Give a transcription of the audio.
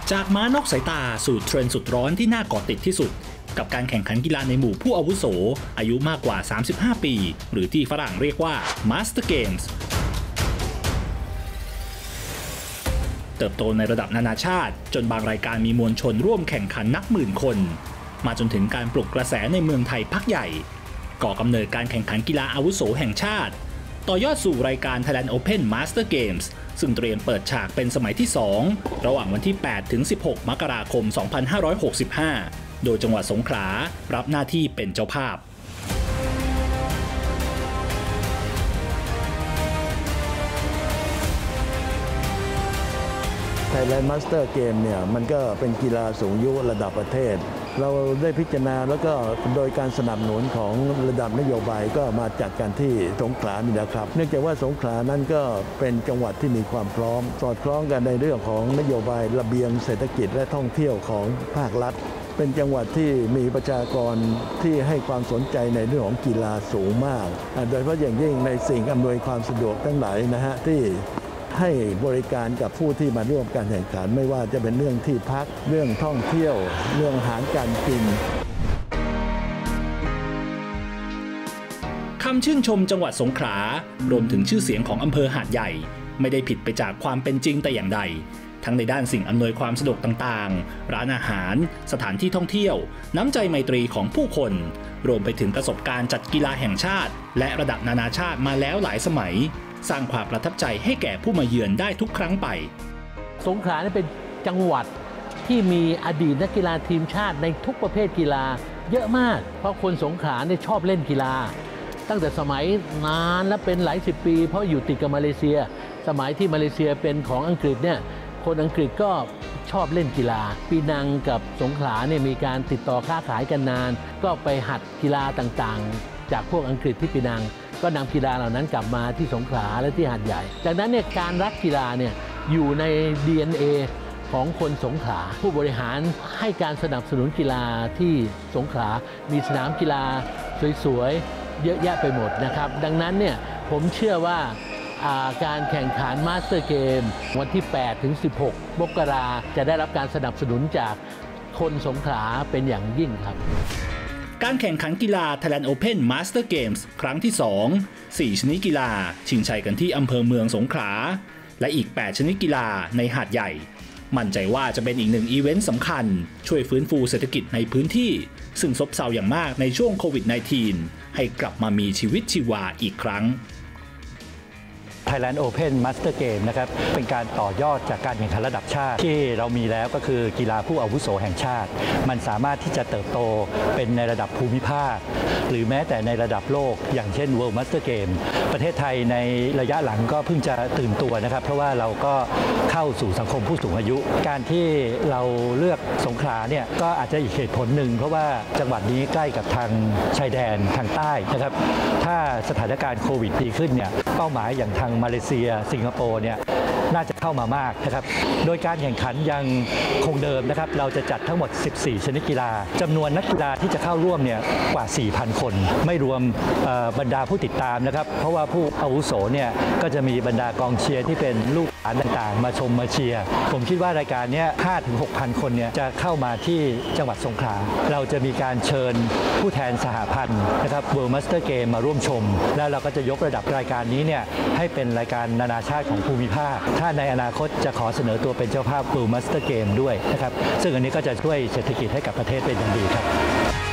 จากม้านอกสายตาสู่เทรนด์สุดร้อนที่น่าเกาะติดที่สุดกับการแข่งขันกีฬาในหมู่ผู้อาวุโสอายุมากกว่า35ปีหรือที่ฝรั่งเรียกว่า Master Games เติบโตในระดับนานาชาติจนบางรายการมีมวลชนร่วมแข่งขันนับหมื่นคนมาจนถึงการปลุกกระแสในเมืองไทยพักใหญ่ก่อกำเนิดการแข่งขันกีฬาอาวุโสแห่งชาติต่อยอดสู่รายการ Thailand Open Master Games ซึ่งเตรียมเปิดฉากเป็นสมัยที่ 2 ระหว่างวันที่ 8 ถึง 16 มกราคม 2565 โดยจังหวัดสงขลารับหน้าที่เป็นเจ้าภาพ Thailand Master Game เนี่ยมันก็เป็นกีฬาสูงอายุระดับประเทศเราได้พิจารณาแล้วก็โดยการสนับสนุนของระดับนโยบายก็มาจัดกันที่สงขลานี่นะครับเนื่องจากว่าสงขลานั้นก็เป็นจังหวัดที่มีความพร้อมสอดคล้องกันในเรื่องของนโยบายระเบียงเศรษฐกิจและท่องเที่ยวของภาครัฐเป็นจังหวัดที่มีประชากรที่ให้ความสนใจในเรื่องของกีฬาสูงมากโดยเฉพาะอย่างยิ่งในสิ่งอำนวยความสะดวกทั้งหลายนะฮะที่ให้บริการกับผู้ที่มาร่วมการแข่งขันไม่ว่าจะเป็นเรื่องที่พักเรื่องท่องเที่ยวเรื่องอาหารการกินคำชื่นชมจังหวัดสงขลารวมถึงชื่อเสียงของอำเภอหาดใหญ่ไม่ได้ผิดไปจากความเป็นจริงแต่อย่างใดทั้งในด้านสิ่งอำนวยความสะดวกต่างๆร้านอาหารสถานที่ท่องเที่ยวน้ำใจไมตรีของผู้คนรวมไปถึงประสบการณ์จัดกีฬาแห่งชาติและระดับนานาชาติมาแล้วหลายสมัยสร้างความประทับใจให้แก่ผู้มาเยือนได้ทุกครั้งไปสงขลาเป็นจังหวัดที่มีอดีตนักกีฬาทีมชาติในทุกประเภทกีฬาเยอะมากเพราะคนสงขลาเนี่ยชอบเล่นกีฬาตั้งแต่สมัยนานและเป็นหลายสิบปีเพราะอยู่ติดกับมาเลเซียสมัยที่มาเลเซียเป็นของอังกฤษเนี่ยคนอังกฤษก็ชอบเล่นกีฬาปีนังกับสงขลาเนี่ยมีการติดต่อค้าขายกันนานก็ไปหัดกีฬาต่างๆจากพวกอังกฤษที่ปีนังก็นำกีฬาเหล่านั้นกลับมาที่สงขลาและที่หาดใหญ่จากนั้นเนี่ยการรักกีฬาเนี่ยอยู่ใน DNA ของคนสงขลาผู้บริหารให้การสนับสนุนกีฬาที่สงขลามีสนามกีฬาสวยๆเยอะแยะไปหมดนะครับดังนั้นเนี่ยผมเชื่อว่าการแข่งขันมาสเตอร์เกมวันที่ 8 ถึง 16 มกราจะได้รับการสนับสนุนจากคนสงขลาเป็นอย่างยิ่งครับการแข่งขันกีฬา Thailand Open Master Games ครั้งที่ 2 4 ชนิดกีฬาชิงชัยกันที่อำเภอเมืองสงขลาและอีก 8 ชนิดกีฬาในหาดใหญ่มั่นใจว่าจะเป็นอีกหนึ่งอีเวนต์สำคัญช่วยฟื้นฟูเศรษฐกิจในพื้นที่ซึ่งซบเซาอย่างมากในช่วงโควิด -19 ให้กลับมามีชีวิตชีวาอีกครั้ง Thailand Open Master Game นะครับเป็นการต่อยอดจากการแข่งขันระดับชาติที่เรามีแล้วก็คือกีฬาผู้อาวุโสแห่งชาติมันสามารถที่จะเติบโตเป็นในระดับภูมิภาคหรือแม้แต่ในระดับโลกอย่างเช่น World Master Game ประเทศไทยในระยะหลังก็เพิ่งจะตื่นตัวนะครับเพราะว่าเราก็เข้าสู่สังคมผู้สูงอายุการที่เราเลือกสงขลาเนี่ยก็อาจจะอีกเหตุผลหนึ่งเพราะว่าจังหวัดนี้ใกล้กับทางชายแดนทางใต้นะครับถ้าสถานการณ์โควิดดีขึ้นเนี่ยเป้าหมายอย่างทางมาเลเซียสิงคโปร์เนี่ยน่าจะเข้ามามากนะครับโดยการแข่งขันยังคงเดิมนะครับเราจะจัดทั้งหมด14ชนิดกีฬาจำนวนนักกีฬาที่จะเข้าร่วมเนี่ยกว่า 4,000 คนไม่รวมบรรดาผู้ติดตามนะครับเพราะว่าผู้อาวุโสเนี่ยก็จะมีบรรดากองเชียร์ที่เป็นลูกหลานต่างๆมาชมมาเชียร์ผมคิดว่ารายการนี้ 5-6,000 คนเนี่ยจะเข้ามาที่จังหวัดสงขลาเราจะมีการเชิญผู้แทนสหพันธ์นะครับ World Master Game มาร่วมชมแล้วเราก็จะยกระดับรายการนี้เนี่ยให้เป็นรายการนานาชาติของภูมิภาคถ้าในอนาคตจะขอเสนอตัวเป็นเจ้าภาพ World Master Game ด้วยนะครับซึ่งอันนี้ก็จะช่วยเศรษฐกิจให้กับประเทศเป็นอย่างดีครับ